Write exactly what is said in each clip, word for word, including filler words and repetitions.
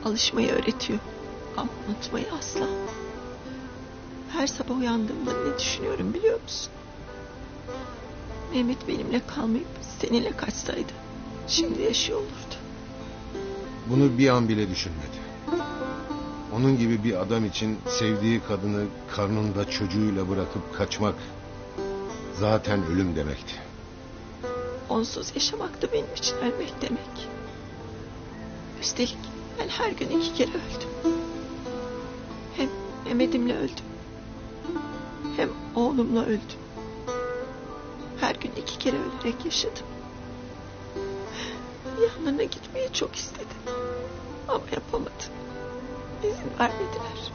Alışmayı öğretiyor ama unutmayı asla. Her sabah uyandığımda ne düşünüyorum biliyor musun? Mehmet benimle kalmayıp seninle kaçsaydı şimdi yaşıyor olurdu. Bunu bir an bile düşünmedi. Onun gibi bir adam için sevdiği kadını karnında çocuğuyla bırakıp kaçmak zaten ölüm demekti. Onsuz yaşamak da benim için ölmek demek. Üstelik ben her gün iki kere öldüm. Hem Mehmet'imle öldüm. Hem oğlumla öldüm. Her gün iki kere ölerek yaşadım. Yanlarına gitmeyi çok istedim. Ama yapamadım. İzin vermediler.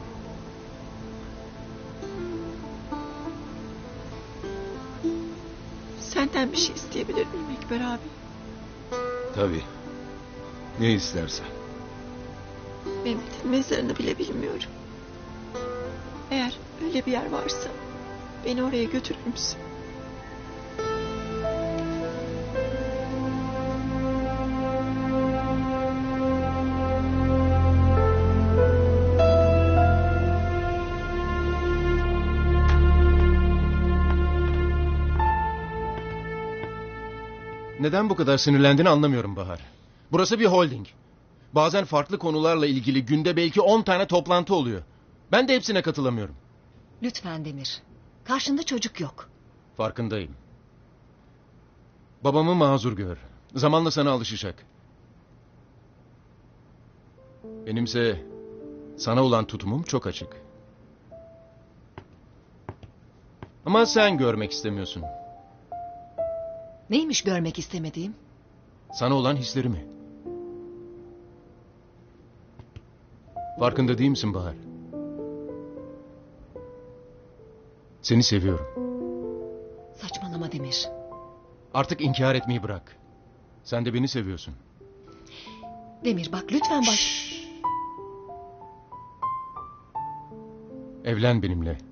Senden bir şey isteyebilir miyim Ekber abi? Tabii. Ne istersen. Mehmet'in mezarını bile bilmiyorum. Eğer öyle bir yer varsa beni oraya götürür müsün? Neden bu kadar sinirlendiğini anlamıyorum Bahar. Burası bir holding. Bazen farklı konularla ilgili günde belki on tane toplantı oluyor. Ben de hepsine katılamıyorum. Lütfen Demir. Karşında çocuk yok. Farkındayım. Babamı mazur gör. Zamanla sana alışacak. Benimse sana olan tutumum çok açık. Ama sen görmek istemiyorsun. Neymiş görmek istemediğim? Sana olan hislerimi. Farkında değil misin Bahar? Seni seviyorum. Saçmalama Demir. Artık inkar etmeyi bırak. Sen de beni seviyorsun. Demir bak lütfen bak. Şşş. Evlen benimle.